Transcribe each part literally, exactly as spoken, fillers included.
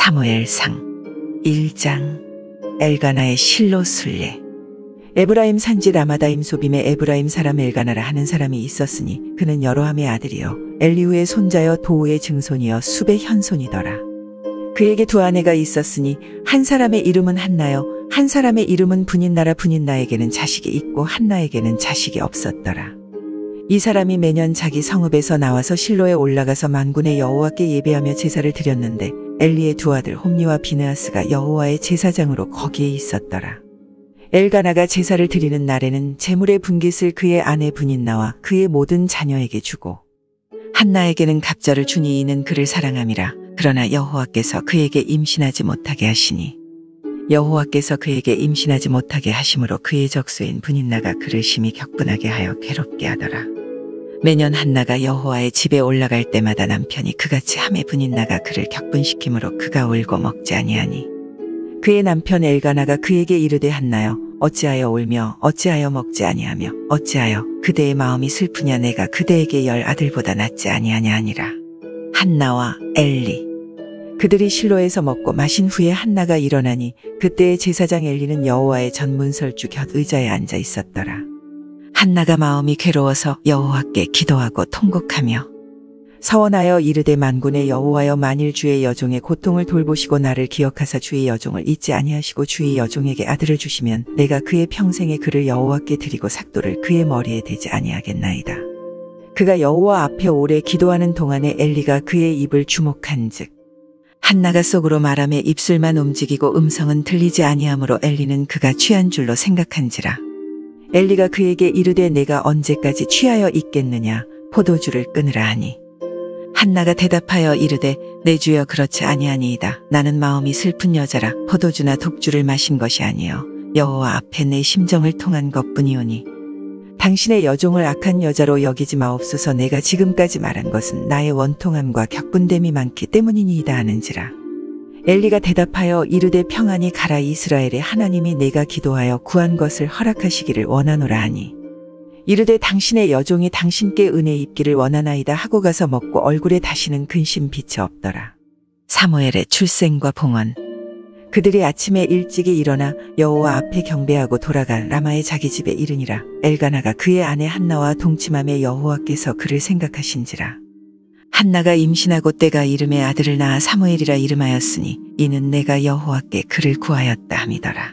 사무엘상 일 장. 엘가나의 실로 순례. 에브라임 산지 라마다임 소빔에 에브라임 사람 엘가나라 하는 사람이 있었으니 그는 여로함의 아들이요 엘리후의 손자여 도우의 증손이여 숲의 현손이더라. 그에게 두 아내가 있었으니 한 사람의 이름은 한나요 한 사람의 이름은 분인나라. 분인나에게는 자식이 있고 한나에게는 자식이 없었더라. 이 사람이 매년 자기 성읍에서 나와서 실로에 올라가서 만군의 여호와께 예배하며 제사를 드렸는데 엘리의 두 아들 홈니와 비느하스가 여호와의 제사장으로 거기에 있었더라. 엘가나가 제사를 드리는 날에는 제물의 분깃을 그의 아내 분인나와 그의 모든 자녀에게 주고 한나에게는 갑절을 주니 이는 그를 사랑함이라. 그러나 여호와께서 그에게 임신하지 못하게 하시니 여호와께서 그에게 임신하지 못하게 하심으로 그의 적수인 분인나가 그를 심히 격분하게 하여 괴롭게 하더라. 매년 한나가 여호와의 집에 올라갈 때마다 남편이 그같이 하매 분인나가 그를 격분시키므로 그가 울고 먹지 아니하니 그의 남편 엘가나가 그에게 이르되 한나여 어찌하여 울며 어찌하여 먹지 아니하며 어찌하여 그대의 마음이 슬프냐. 내가 그대에게 열 아들보다 낫지 아니하냐 하니라. 한나와 엘리. 그들이 실로에서 먹고 마신 후에 한나가 일어나니 그때의 제사장 엘리는 여호와의 전문설주 곁 의자에 앉아 있었더라. 한나가 마음이 괴로워서 여호와께 기도하고 통곡하며 서원하여 이르되 만군의 여호와여 만일 주의 여종의 고통을 돌보시고 나를 기억하사 주의 여종을 잊지 아니하시고 주의 여종에게 아들을 주시면 내가 그의 평생에 그를 여호와께 드리고 삭도를 그의 머리에 대지 아니하겠나이다. 그가 여호와 앞에 오래 기도하는 동안에 엘리가 그의 입을 주목한즉 한나가 속으로 말하며 입술만 움직이고 음성은 들리지 아니하므로 엘리는 그가 취한 줄로 생각한지라. 엘리가 그에게 이르되 내가 언제까지 취하여 있겠느냐. 포도주를 끊으라 하니 한나가 대답하여 이르되 내 주여 그렇지 아니하니이다. 나는 마음이 슬픈 여자라 포도주나 독주를 마신 것이 아니요 여호와 앞에 내 심정을 통한 것뿐이오니 당신의 여종을 악한 여자로 여기지 마옵소서. 내가 지금까지 말한 것은 나의 원통함과 격분됨이 많기 때문이니이다 하는지라. 엘리가 대답하여 이르되 평안히 가라. 이스라엘의 하나님이 내가 기도하여 구한 것을 허락하시기를 원하노라 하니 이르되 당신의 여종이 당신께 은혜 입기를 원하나이다 하고 가서 먹고 얼굴에 다시는 근심 빛이 없더라. 사무엘의 출생과 봉헌. 그들이 아침에 일찍이 일어나 여호와 앞에 경배하고 돌아가 라마의 자기 집에 이르니라. 엘가나가 그의 아내 한나와 동침함에 여호와께서 그를 생각하신지라. 한나가 임신하고 때가 이름에 아들을 낳아 사무엘이라 이름하였으니 이는 내가 여호와께 그를 구하였다 함이더라.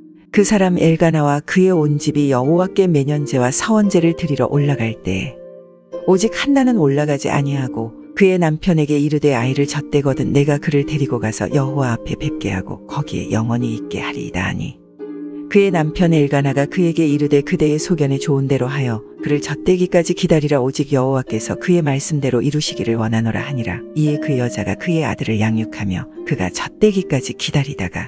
그 사람 엘가나와 그의 온 집이 여호와께 매년제와 사원제를 드리러 올라갈 때에 오직 한나는 올라가지 아니하고 그의 남편에게 이르되 아이를 젖대거든 내가 그를 데리고 가서 여호와 앞에 뵙게 하고 거기에 영원히 있게 하리이다 하니 그의 남편 엘가나가 그에게 이르되 그대의 소견에 좋은 대로 하여 그를 젖대기까지 기다리라. 오직 여호와께서 그의 말씀대로 이루시기를 원하노라 하니라. 이에 그 여자가 그의 아들을 양육하며 그가 젖대기까지 기다리다가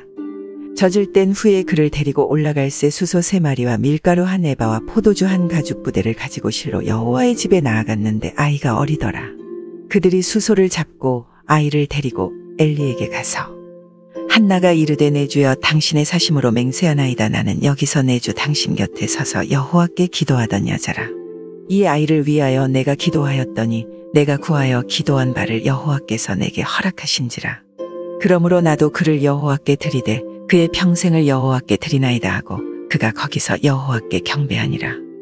젖을 땐 후에 그를 데리고 올라갈새 수소 세 마리와 밀가루 한 에바와 포도주 한 가죽 부대를 가지고 실로 여호와의 집에 나아갔는데 아이가 어리더라. 그들이 수소를 잡고 아이를 데리고 엘리에게 가서 한나가 이르되 내 주여 당신의 사심으로 맹세하나이다. 나는 여기서 내 주 당신 곁에 서서 여호와께 기도하던 여자라. 이 아이를 위하여 내가 기도하였더니 내가 구하여 기도한 바를 여호와께서 내게 허락하신지라. 그러므로 나도 그를 여호와께 드리되 그의 평생을 여호와께 드리나이다 하고 그가 거기서 여호와께 경배하니라.